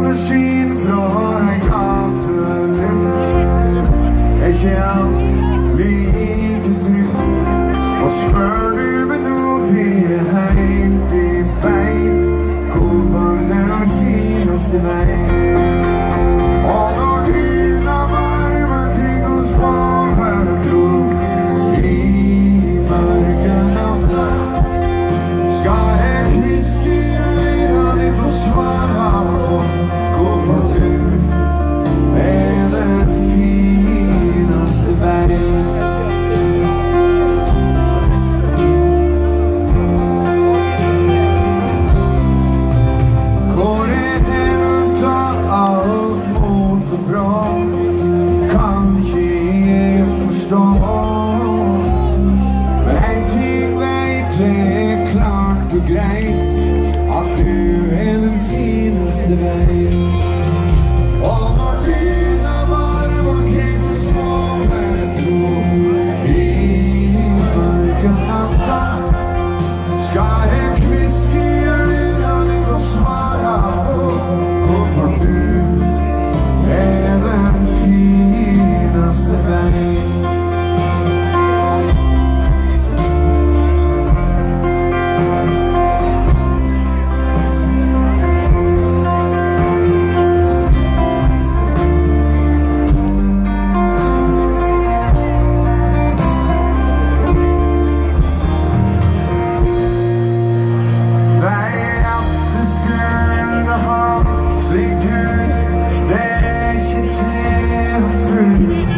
skin fra en gatelykt. Jeg kjent lite trygt, og spør du meg nå blir jeg helt i bein. Hvor var den fineste vei? Og når dyna varmer kring oss på hver tro, i mørken av natt, skal jeg kviske i øyra ditt og svara på hvorfor du er den fineste vei. Hvor jeg hentet alt motet fra, kan ikke jeg forstå. Men en ting vet jeg klart og greit, at du er den fineste vei. Og når dyna varmer omkring oss må jeg tro, i mørken natta, skal jeg kviske i øyra ditt og svara på hvorfor du er den fineste vei. Slik tur, det er ikke til å tro.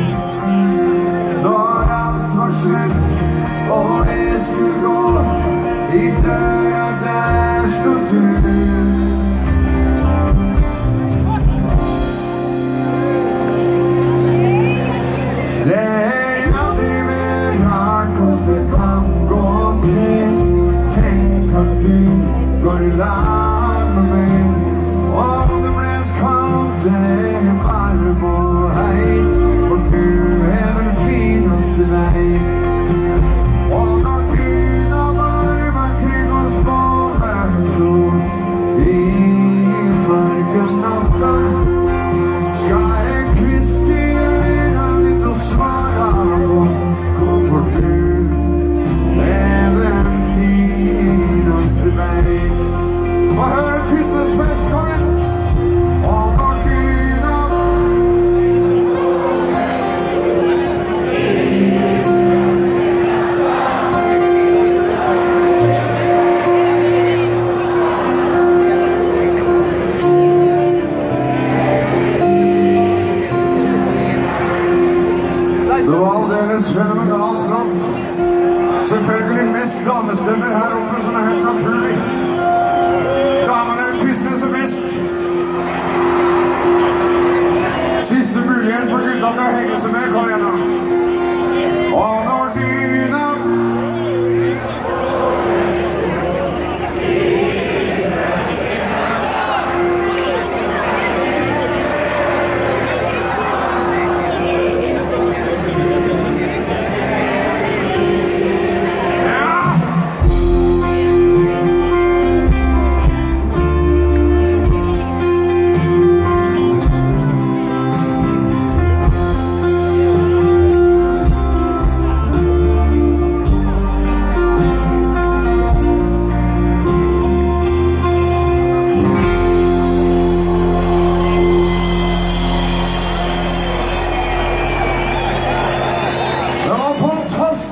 Når alt var slutt, og jeg skulle gå, i døra der stod du. Det er aldri mer rart hvordan det kan gå til. Tenk at du går i lag med meg, og det ble kaldt, det er varm og hei, for du er den fineste vei. Og når dyna varmer kring oss på hver tro, i mørken natta, skal jeg kviske i øyra ditt og svara på hvorfor du er den fineste vei. Få høre Christmasfest, kom igjen! Og når dyna det var aldeles fenomenalt flott. Selvfølgelig mest damestemmer her oppe, som er helt naturlig. Damene tysner som mest. Siste mulighet for gutta til å henge seg med, kom igjen da. Og når dyna fantastisk!